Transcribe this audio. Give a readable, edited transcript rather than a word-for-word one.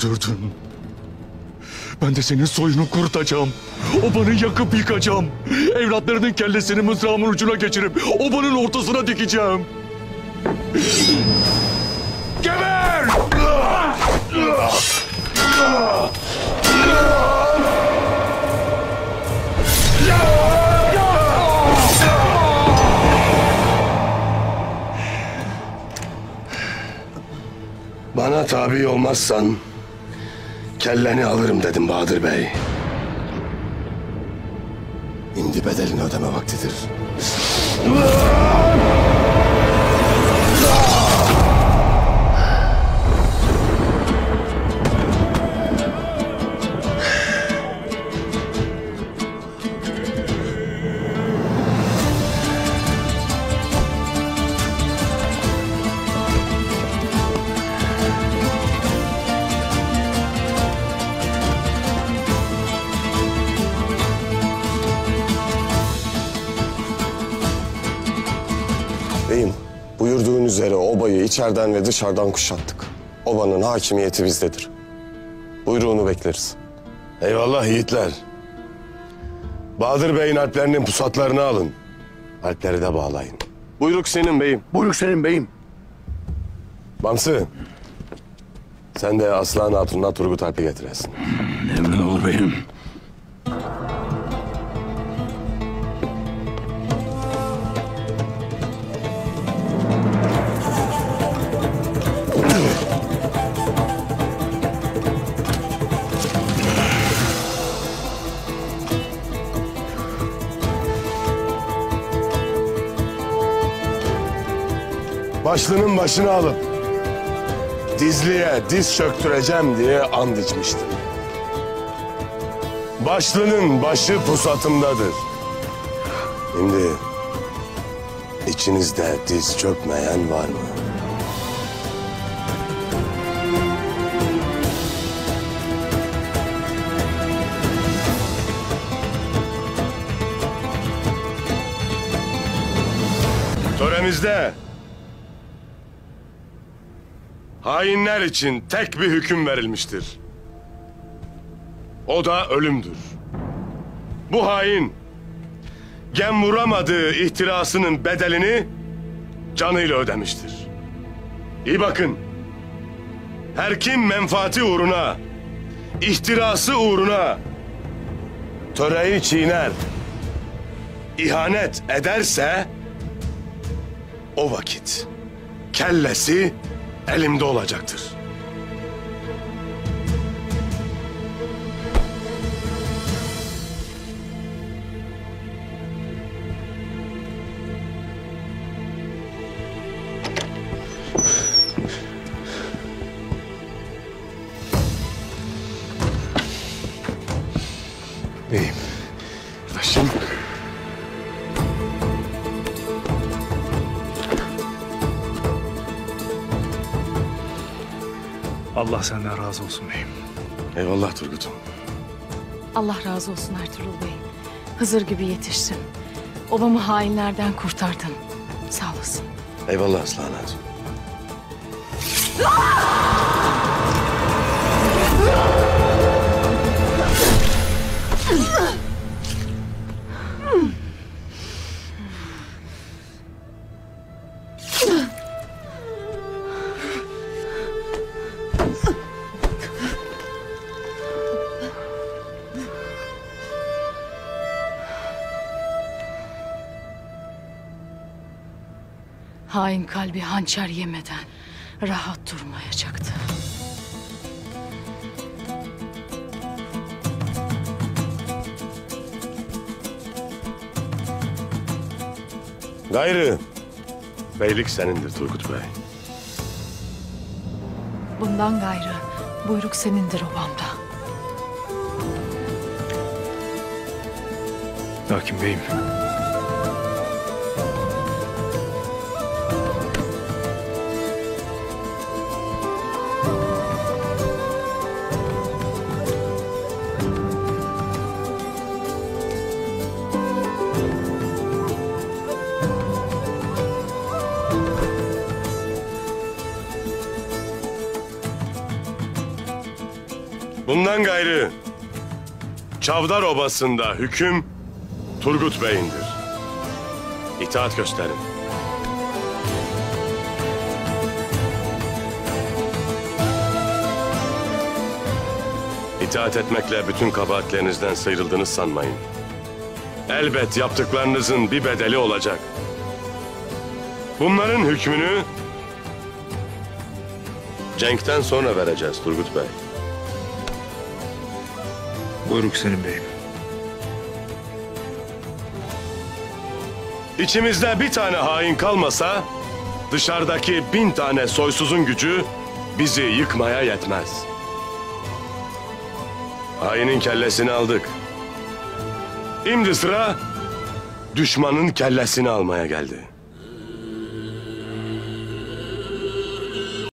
öldürdün. Ben de senin soyunu kurutacağım. Obanı yakıp yıkacağım. Evlatlarının kellesini mızrağımın ucuna geçirip obanın ortasına dikeceğim. Geber! Bana tabi olmazsan kelleni alırım dedim Bahadır Bey. Şimdi bedelini ödeme vaktidir. Beyim, buyurduğun üzere obayı içeriden ve dışarıdan kuşattık. Obanın hakimiyeti bizdedir. Buyruğunu bekleriz. Eyvallah yiğitler. Bahadır Bey'in alplerinin pusatlarını alın. Alpleri de bağlayın. Buyruk senin beyim. Buyruk senin beyim. Bamsı, sen de Aslan Hatun'la Turgut Alp'i getiresin. Emrin olur beyim. Başlının başını alıp dizliye diz çöktüreceğim diye and içmiştim. Başlının başı pusatımdadır. Şimdi içinizde diz çökmeyen var mı? Töremizde hainler için tek bir hüküm verilmiştir. O da ölümdür. Bu hain gem vuramadığı ihtirasının bedelini canıyla ödemiştir. İyi bakın. Her kim menfaati uğruna, ihtirası uğruna töreyi çiğner, ihanet ederse o vakit kellesi elimde olacaktır. Beyim, başım. Allah senden razı olsun beyim. Eyvallah Turgut'um. Allah razı olsun Ertuğrul Bey. Hızır gibi yetiştin. Obamı hainlerden kurtardın. Sağ olasın. Eyvallah Aslan Hatun. Hain kalbi hançer yemeden rahat durmayacaktı. Gayrı beylik senindir Turgut Bey. Bundan gayrı buyruk senindir obamda. Hakim beyim. Bundan gayrı Çavdar Obası'nda hüküm Turgut Bey'indir. İtaat gösterin. İtaat etmekle bütün kabahatlerinizden sıyrıldınız sanmayın. Elbet yaptıklarınızın bir bedeli olacak. Bunların hükmünü cenkten sonra vereceğiz Turgut Bey. Buyruk senin beyim. İçimizde bir tane hain kalmasa, dışarıdaki 1000 tane soysuzun gücü bizi yıkmaya yetmez. Hainin kellesini aldık. Şimdi sıra düşmanın kellesini almaya geldi.